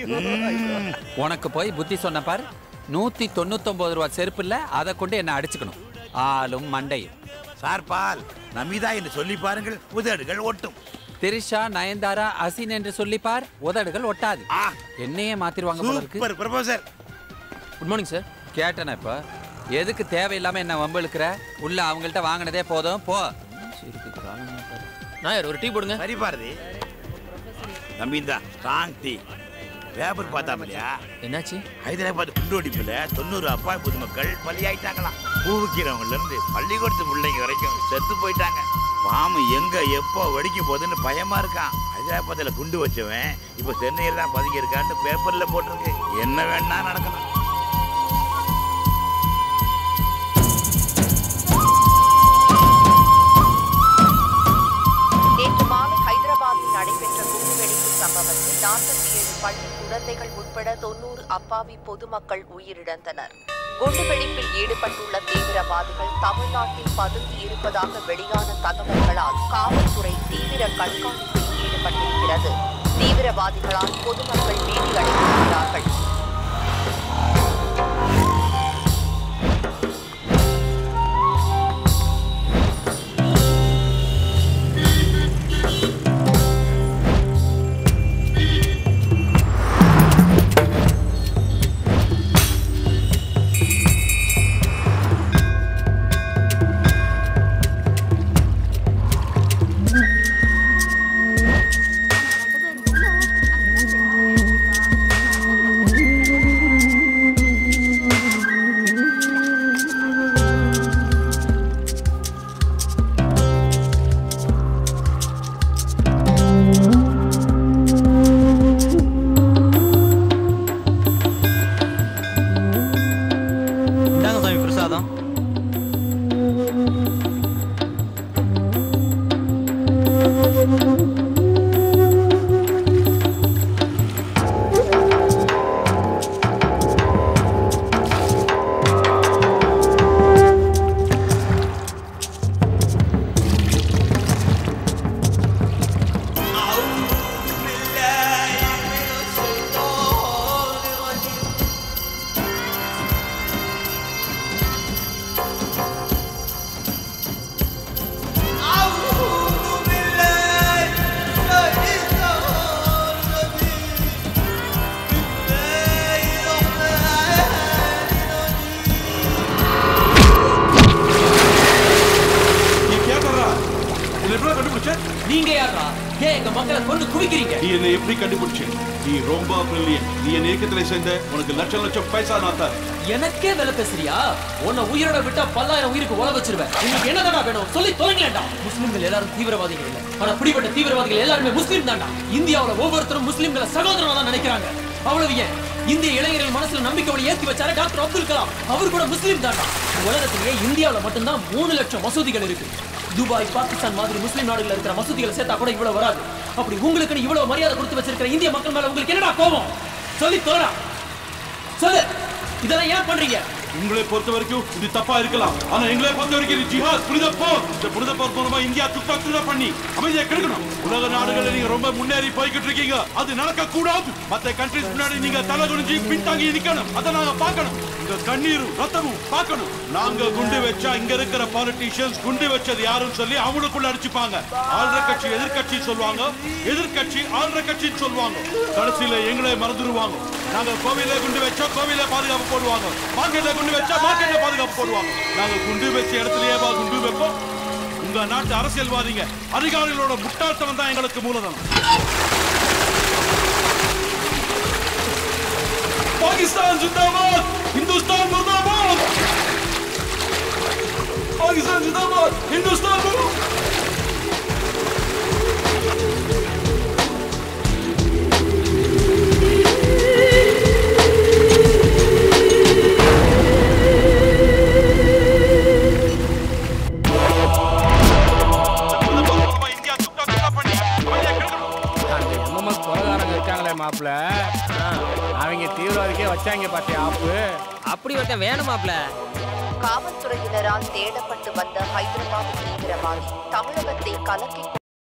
உனக்கு போய் புத்தி சொன்ன பாரு. 199 ரூபா செருப்பு இல்ல, அதை கொண்டு என்ன அடிச்சுக்கணும். ஆளும் மண்டையும். சார் பால் நமிதா என்று சொல்லி பாருங்கள், உதடுகள் ஒட்டும். திரிஷா, நயன்தாரா, அசின் என்று சொல்லி பார், உதடுகள் ஒட்டாது. என்னையே மாத்திருவாங்க போல இருக்கு. Super proposal. Good morning sir. கேட்டேனா இப்ப? எதுக்கு தேவையில்லாம என்ன வம்பு இழுக்கிற? உள்ள அவங்கள்ட்ட வாங்கினதே போதும், போ. நாயர் ஒரு டீ போடுங்க. சரி பாரதி. நம்பிந்தா ஸ்ட்ராங் டீ. பேப்பர் பார்த்தாமலையா? என்னாச்சு? ஹைதராபாத் குண்டோடிப்புல 90 அப்பாவி பொதுமக்கள் பலியாயிட்டாங்களாம். பூவிக்கிறவங்கல இருந்து பள்ளிக்கூடத்து பிள்ளைங்க வரைக்கும் செத்து போயிட்டாங்க. பாம்பு எங்க எப்போ வெடிக்க போகுதுன்னு பயமா இருக்கான். ஹைதராபாத்ல குண்டு வச்சவன் இப்ப சென்னையில தான் பதுங்கி இருக்கான்னு பேப்பர்ல போட்டிருக்கு. என்ன வேணா நடக்கலாம். நேற்று மாலை ஹைதராபாத்தில் நடைபெற்ற குண்டுவெடிப்பு சம்பவத்தில் 47 பள்ளி குழந்தைகள் உட்பட 90 அப்பாவி பொதுமக்கள் உயிரிழந்தனர். குண்டுவெடிப்பில் ஈடுபட்டுள்ள தீவிரவாதிகள் தமிழ்நாட்டில் பதுங்கி இருப்பதாக வெளியான தகவல்களால் காவல்துறை தீவிர கண்காணிப்பில் ஈடுபட்டிருக்கிறது. தீவிரவாதிகளால் பொதுமக்கள் பீதியடைந்திருக்கிறார்கள். நீங்க யாரா? ஏன் எங்க மக்களை கொண்டு குவிக்கிறீங்க? நீ என்ன எப்படி கண்டுபிடிச்ச? நீ ரொம்ப பிரில்லியன்ட். நீ என் இயக்கத்துல சேர்ந்த உனக்கு லட்சம் லட்சம் பைசா நான் தரேன். எனக்கே வேலை பேசுறியா? உன்னை உயிரோட விட்டா 10,000 உயிருக்கு உழ வச்சிருவேன். உங்களுக்கு என்னதானா வேணும்? சொல்லி தொலைங்களேன்டா. முஸ்லிம்கள் எல்லாரும் தீவிரவாதிகள் இல்ல. ஆனா பிடிபட்ட தீவிரவாதிகள் எல்லாருமே முஸ்லிம் தான்டா. இந்தியாவுல ஒவ்வொருத்தரும் முஸ்லிம்களை சகோதரனா தான் நினைக்கிறாங்க. அவ்வளவு ஏன் இந்திய இளைஞர்கள் மனசுல நம்பிக்கையோட ஏத்தி வச்சாரு டாக்டர் அப்துல் கலாம். அவர் கூட முஸ்லிம் தான்டா. உலகத்திலேயே இந்தியாவுல மட்டும்தான் 3 லட்சம் மசூதிகள் இருக்கு. துபாய், பாகிஸ்தான் மாதிரி முஸ்லிம் நாடுகள் இருக்கிற மசூதிகளை சேர்த்தா கூட இவ்வளவு வராது. அப்படி உங்களுக்கு இவ்வளவு மரியாதை கொடுத்து வச்சிருக்கிற இந்திய மக்கள் மேல உங்களுக்கு என்னடா கோபம்? சொல்லி தோறா சொல்லு. இதெல்லாம் ஏன் பண்றீங்க? உங்களை பொறுத்த வரைக்கும் இது தப்பா இருக்கலாம். ஆனா எங்களை பொறுத்த வரைக்கும் இது ஜிஹாத், புனித போர். இந்த புனித போர் மூலமா இந்தியா துப்பாக்கில பண்ணி அமைதியா கிடைக்கணும். உலக நாடுகளில் நீங்க ரொம்ப முன்னேறி போய்கிட்டு இருக்கீங்க. அது நடக்க கூடாது. மத்த கண்ட்ரிஸ் முன்னாடி நீங்க தலை குனிஞ்சு பின்தாங்கி நிக்கணும். அதை நாங்க பார்க்கணும். இங்க கண்ணீரும் ரத்தமும் பார்க்கணும். நாங்க குண்டு வச்சா இங்க இருக்கிற பாலிட்டிஷியன்ஸ் குண்டு வச்சது யாருன்னு சொல்லி அவங்களுக்குள்ள அடிச்சுப்பாங்க. ஆள்ற கட்சி எதிர்கட்சி சொல்லுவாங்க, எதிர்கட்சி ஆள்ற கட்சின்னு சொல்லுவாங்க. கடைசியில எங்களை மறந்துடுவாங்க. நாங்க கோவில குண்டு வச்சா கோவில பாதுகாப்பு போடுவாங்க, மார்க்கெட்ல குண்டு வச்சா மார்க்கெட்ல பாதுகாப்பு போடுவாங்க. நாங்க குண்டு வச்ச இடத்துலயே குண்டு வைப்போம். உங்க நாட்டு அரசியல்வாதிங்க அதிகாரிகளோட முட்டாள்தனம் தான் எங்களுக்கு மூலதனம். பாகிஸ்தான் ஜிந்தாபாத், हिंदुस्तान मुर्दाबाद. पाकिस्तान जिंदाबाद, हिंदुस्तान मुर्दाबाद. மாப்ள அவங்க தீவிரவாதிக்கே வச்சாங்க பாத்தியா ஆப்பு. அப்படி ஒருத்த வேணும் மாப்ள. காவல்துறையினரால் தேடப்பட்டு வந்த ஹைதராபாத் தீவிரவாதி தமிழகத்தை கலக்கி